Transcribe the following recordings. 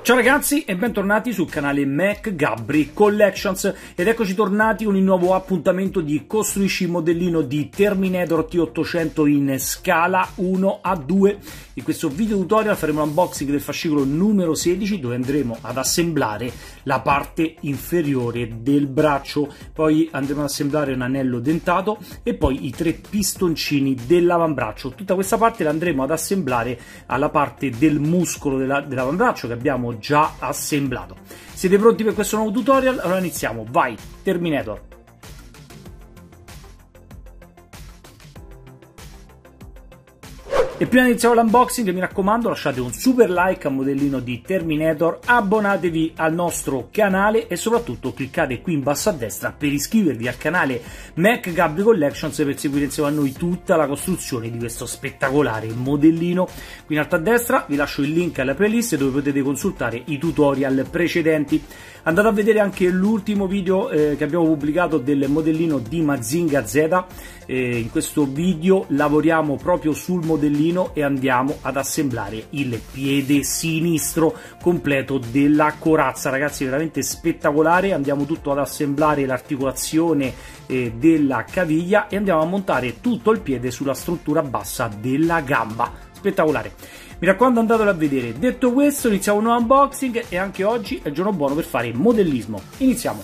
Ciao ragazzi e bentornati sul canale Mac Gabri Collections ed eccoci tornati con il nuovo appuntamento di Costruisci il modellino di Terminator T800 in scala 1:2. In questo video tutorial faremo un unboxing del fascicolo numero 16 dove andremo ad assemblare la parte inferiore del braccio, poi andremo ad assemblare un anello dentato e poi i 3 pistoncini dell'avambraccio. Tutta questa parte la andremo ad assemblare alla parte del muscolo dell'avambraccio che abbiamo già assemblato. Siete pronti per questo nuovo tutorial? Allora iniziamo, vai, Terminator! E prima di iniziare l'unboxing mi raccomando lasciate un super like al modellino di Terminator, abbonatevi al nostro canale e soprattutto cliccate qui in basso a destra per iscrivervi al canale Mac Gabri Collections per seguire insieme a noi tutta la costruzione di questo spettacolare modellino. Qui in alto a destra vi lascio il link alla playlist dove potete consultare i tutorial precedenti. Andate a vedere anche l'ultimo video che abbiamo pubblicato del modellino di Mazinga Z. In questo video lavoriamo proprio sul modellino e andiamo ad assemblare il piede sinistro completo della corazza. Ragazzi, veramente spettacolare. Andiamo tutto ad assemblare l'articolazione della caviglia e andiamo a montare tutto il piede sulla struttura bassa della gamba. Spettacolare. Mi raccomando, andatelo a vedere. Detto questo, iniziamo un nuovo unboxing e anche oggi è il giorno buono per fare modellismo. Iniziamo!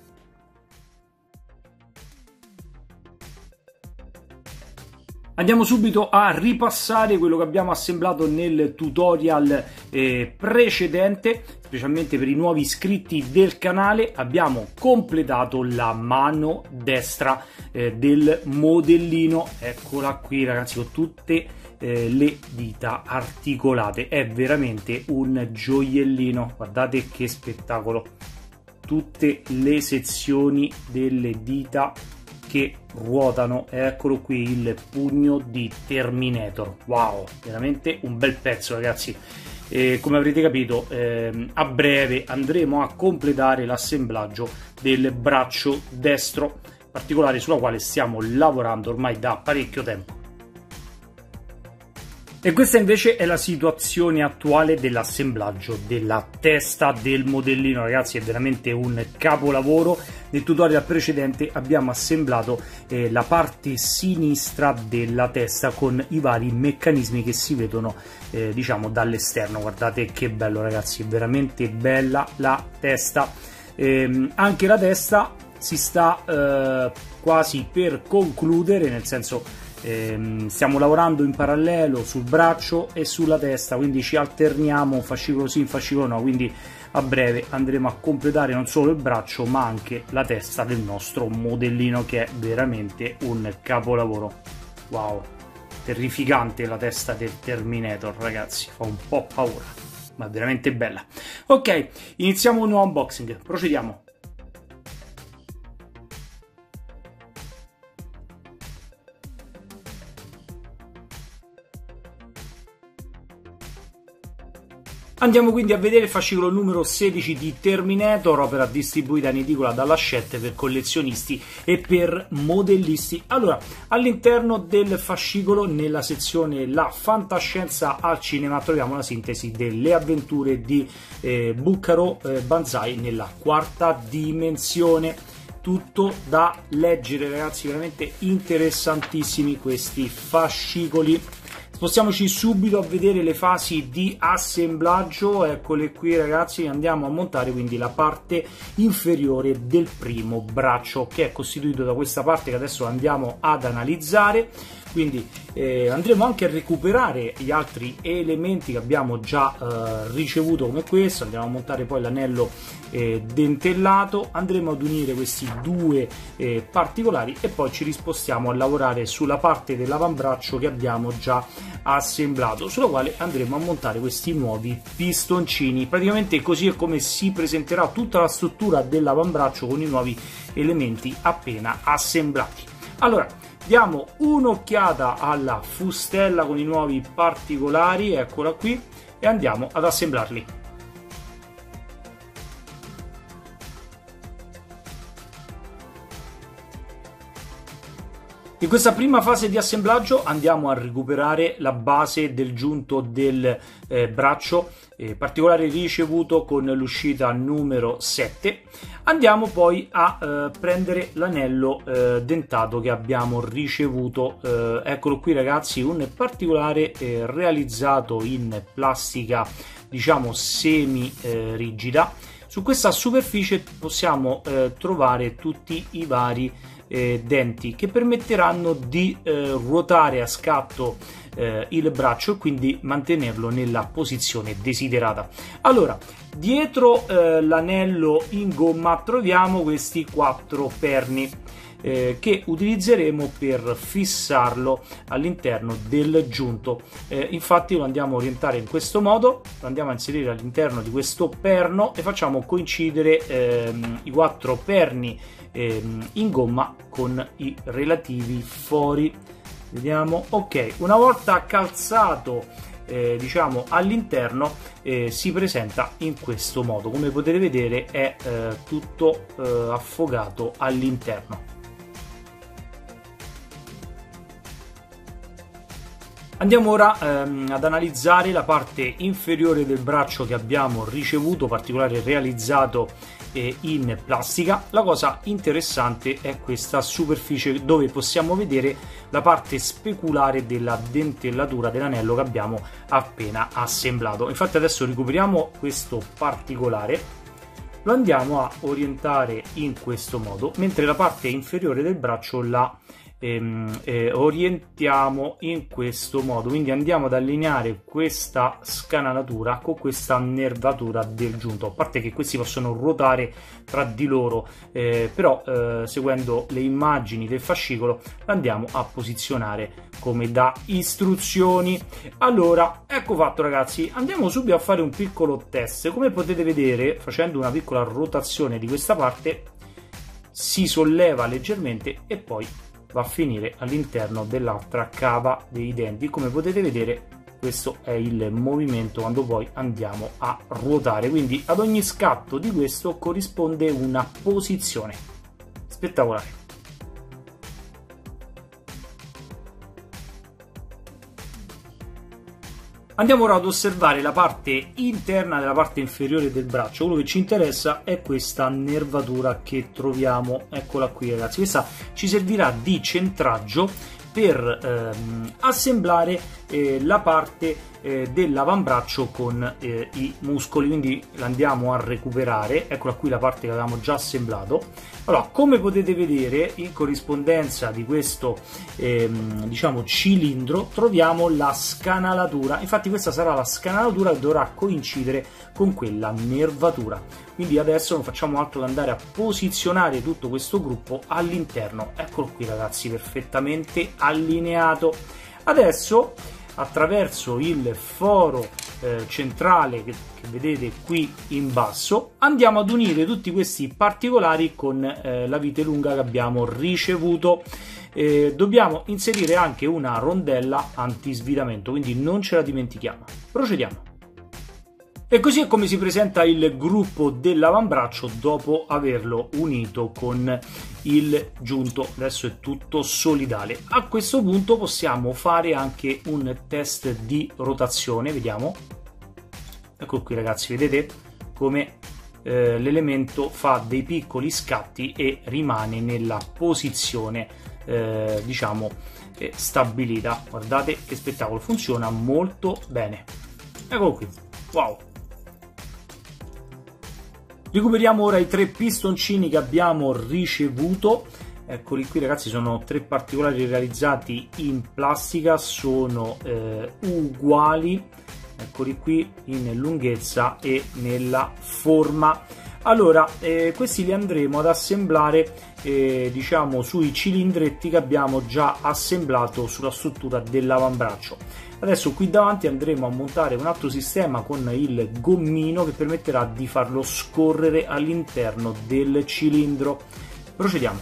Andiamo subito a ripassare quello che abbiamo assemblato nel tutorial precedente, specialmente per i nuovi iscritti del canale. Abbiamo completato la mano destra del modellino, eccola qui ragazzi, con tutte le dita articolate. È veramente un gioiellino, guardate che spettacolo, tutte le sezioni delle dita che ruotano. Eccolo qui il pugno di Terminator. Wow, veramente un bel pezzo ragazzi. Come avrete capito, a breve andremo a completare l'assemblaggio del braccio destro, particolare sulla quale stiamo lavorando ormai da parecchio tempo. E questa invece è la situazione attuale dell'assemblaggio della testa del modellino. Ragazzi, è veramente un capolavoro. Nel tutorial precedente abbiamo assemblato la parte sinistra della testa con i vari meccanismi che si vedono diciamo dall'esterno. Guardate che bello ragazzi, è veramente bella la testa. Anche la testa si sta quasi per concludere, nel senso stiamo lavorando in parallelo sul braccio e sulla testa, quindi ci alterniamo un fascicolo sì, un fascicolo no, quindi a breve andremo a completare non solo il braccio ma anche la testa del nostro modellino, che è veramente un capolavoro. Wow, terrificante la testa del Terminator ragazzi, fa un po' paura ma è veramente bella. Ok, iniziamo un nuovo unboxing, procediamo. Andiamo quindi a vedere il fascicolo numero 16 di Terminator, opera distribuita in edicola dalla Hachette per collezionisti e per modellisti. Allora, all'interno del fascicolo, nella sezione La fantascienza al cinema, troviamo la sintesi delle avventure di Bucaro Banzai nella quarta dimensione. Tutto da leggere ragazzi, veramente interessantissimi questi fascicoli. Spostiamoci subito a vedere le fasi di assemblaggio, eccole qui ragazzi. Andiamo a montare quindi la parte inferiore del primo braccio, che è costituito da questa parte che adesso andiamo ad analizzare. Quindi andremo anche a recuperare gli altri elementi che abbiamo già ricevuto come questo. Andiamo a montare poi l'anello dentellato, andremo ad unire questi due particolari e poi ci rispostiamo a lavorare sulla parte dell'avambraccio che abbiamo già assemblato, sulla quale andremo a montare questi nuovi pistoncini. Praticamente così è come si presenterà tutta la struttura dell'avambraccio con i nuovi elementi appena assemblati. Allora, diamo un'occhiata alla fustella con i nuovi particolari, eccola qui, e andiamo ad assemblarli. In questa prima fase di assemblaggio andiamo a recuperare la base del giunto del braccio, particolare ricevuto con l'uscita numero 7. Andiamo poi a prendere l'anello dentato che abbiamo ricevuto, eccolo qui ragazzi, un particolare realizzato in plastica diciamo semi rigida. Su questa superficie possiamo trovare tutti i vari denti che permetteranno di ruotare a scatto il braccio e quindi mantenerlo nella posizione desiderata. Allora, dietro l'anello in gomma troviamo questi 4 perni che utilizzeremo per fissarlo all'interno del giunto. Infatti lo andiamo a orientare in questo modo, lo andiamo a inserire all'interno di questo perno e facciamo coincidere i 4 perni in gomma con i relativi fori. Vediamo, ok, una volta calzato diciamo all'interno si presenta in questo modo. Come potete vedere è tutto affogato all'interno. Andiamo ora ad analizzare la parte inferiore del braccio che abbiamo ricevuto, particolare realizzato in plastica. La cosa interessante è questa superficie dove possiamo vedere la parte speculare della dentellatura dell'anello che abbiamo appena assemblato. Infatti adesso recuperiamo questo particolare, lo andiamo a orientare in questo modo, mentre la parte inferiore del braccio la orientiamo in questo modo, quindi andiamo ad allineare questa scanalatura con questa nervatura del giunto, a parte che questi possono ruotare tra di loro, però seguendo le immagini del fascicolo andiamo a posizionare come da istruzioni. Allora, ecco fatto ragazzi, andiamo subito a fare un piccolo test. Come potete vedere, facendo una piccola rotazione di questa parte si solleva leggermente e poi va a finire all'interno dell'altra cava dei denti. Come potete vedere, questo è il movimento quando poi andiamo a ruotare, quindi ad ogni scatto di questo corrisponde una posizione. Spettacolare. Andiamo ora ad osservare la parte interna della parte inferiore del braccio. Quello che ci interessa è questa nervatura che troviamo, eccola qui ragazzi. Questa ci servirà di centraggio per assemblare la parte dell'avambraccio con i muscoli, quindi l'andiamo a recuperare. Eccola qui la parte che avevamo già assemblato. Allora, come potete vedere, in corrispondenza di questo diciamo cilindro troviamo la scanalatura. Infatti questa sarà la scanalatura che dovrà coincidere con quella nervatura, quindi adesso non facciamo altro che andare a posizionare tutto questo gruppo all'interno. Eccolo qui ragazzi, perfettamente allineato. Adesso attraverso il foro centrale che vedete qui in basso andiamo ad unire tutti questi particolari con la vite lunga che abbiamo ricevuto. Dobbiamo inserire anche una rondella antisvitamento, quindi non ce la dimentichiamo. Procediamo. E così è come si presenta il gruppo dell'avambraccio dopo averlo unito con il giunto. Adesso è tutto solidale. A questo punto possiamo fare anche un test di rotazione, vediamo. Ecco qui ragazzi, vedete come l'elemento fa dei piccoli scatti e rimane nella posizione diciamo stabilita. Guardate che spettacolo, funziona molto bene. Eccolo qui, wow. Recuperiamo ora i 3 pistoncini che abbiamo ricevuto. Eccoli qui ragazzi, sono 3 particolari realizzati in plastica, sono uguali, eccoli qui, in lunghezza e nella forma. Allora, questi li andremo ad assemblare diciamo sui cilindretti che abbiamo già assemblato sulla struttura dell'avambraccio. Adesso qui davanti andremo a montare un altro sistema con il gommino che permetterà di farlo scorrere all'interno del cilindro. Procediamo.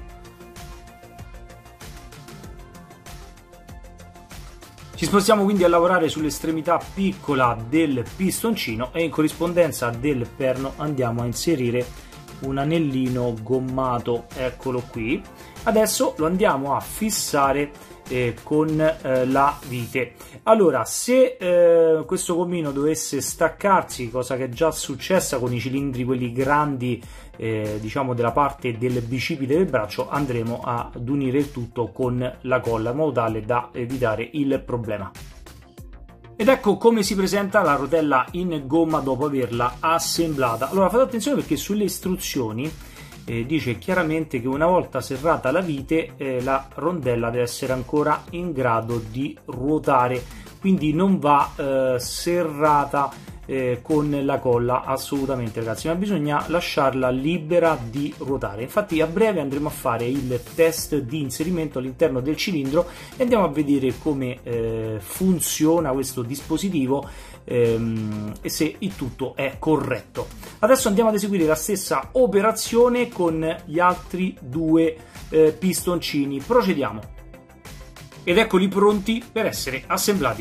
Ci spostiamo quindi a lavorare sull'estremità piccola del pistoncino e in corrispondenza del perno andiamo a inserire un anellino gommato, eccolo qui. Adesso lo andiamo a fissare con la vite. Allora, se questo gommino dovesse staccarsi, cosa che è già successa con i cilindri quelli grandi, diciamo della parte del bicipite del braccio, andremo ad unire il tutto con la colla in modo tale da evitare il problema. Ed ecco come si presenta la rotella in gomma dopo averla assemblata. Allora, fate attenzione perché sulle istruzioni dice chiaramente che una volta serrata la vite la rondella deve essere ancora in grado di ruotare, quindi non va serrata con la colla assolutamente, ragazzi, ma bisogna lasciarla libera di ruotare. Infatti a breve andremo a fare il test di inserimento all'interno del cilindro e andiamo a vedere come funziona questo dispositivo e se il tutto è corretto. Adesso andiamo ad eseguire la stessa operazione con gli altri due pistoncini. Procediamo. Ed eccoli pronti per essere assemblati.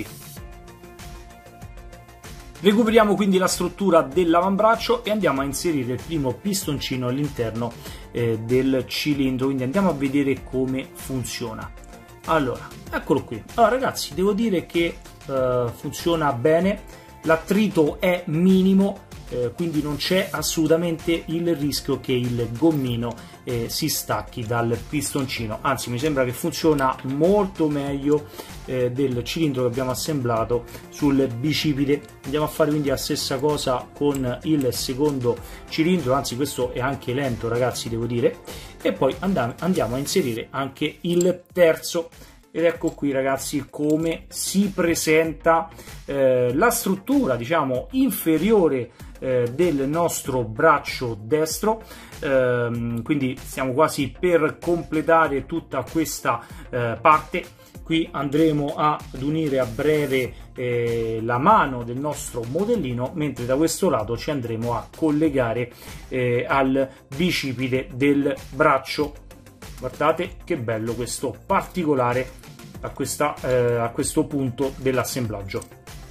Recuperiamo quindi la struttura dell'avambraccio e andiamo a inserire il primo pistoncino all'interno del cilindro, quindi andiamo a vedere come funziona. Allora, eccolo qui. Allora ragazzi, devo dire che funziona bene, l'attrito è minimo, quindi non c'è assolutamente il rischio che il gommino si stacchi dal pistoncino, anzi mi sembra che funziona molto meglio del cilindro che abbiamo assemblato sul bicipite. Andiamo a fare quindi la stessa cosa con il secondo cilindro, anzi questo è anche lento, ragazzi, devo dire, e poi andiamo a inserire anche il terzo. Ed ecco qui, ragazzi, come si presenta la struttura, diciamo, inferiore del nostro braccio destro. Quindi stiamo quasi per completare tutta questa parte. Qui andremo ad unire a breve la mano del nostro modellino, mentre da questo lato ci andremo a collegare al bicipite del braccio. Guardate che bello questo particolare a questo punto dell'assemblaggio.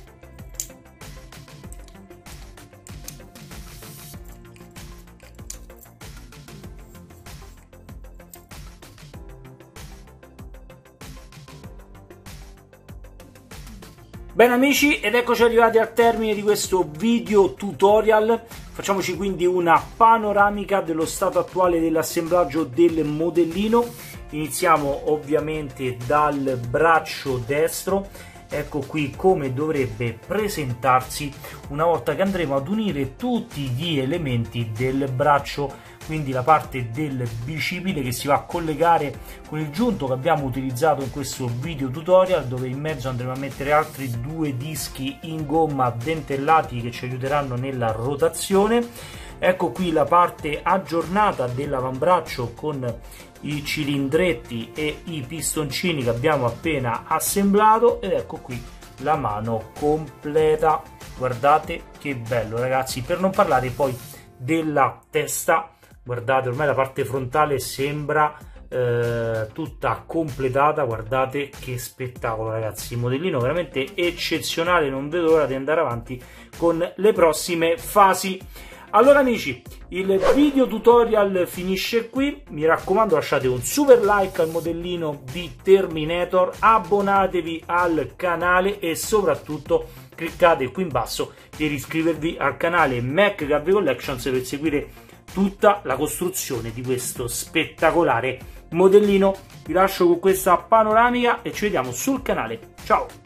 Bene amici, ed eccoci arrivati al termine di questo video tutorial. Facciamoci quindi una panoramica dello stato attuale dell'assemblaggio del modellino. Iniziamo ovviamente dal braccio destro. Ecco qui come dovrebbe presentarsi una volta che andremo ad unire tutti gli elementi del braccio, quindi la parte del bicipite che si va a collegare con il giunto che abbiamo utilizzato in questo video tutorial, dove in mezzo andremo a mettere altri due dischi in gomma dentellati che ci aiuteranno nella rotazione. Ecco qui la parte aggiornata dell'avambraccio con i cilindretti e i pistoncini che abbiamo appena assemblato, ed ecco qui la mano completa. Guardate che bello, ragazzi, per non parlare poi della testa. Guardate, ormai la parte frontale sembra tutta completata. Guardate che spettacolo, ragazzi, modellino veramente eccezionale. Non vedo l'ora di andare avanti con le prossime fasi. Allora amici, il video tutorial finisce qui. Mi raccomando, lasciate un super like al modellino di Terminator, abbonatevi al canale e soprattutto cliccate qui in basso per iscrivervi al canale Mac Gavi Collections per seguire tutta la costruzione di questo spettacolare modellino. Vi lascio con questa panoramica e ci vediamo sul canale. Ciao!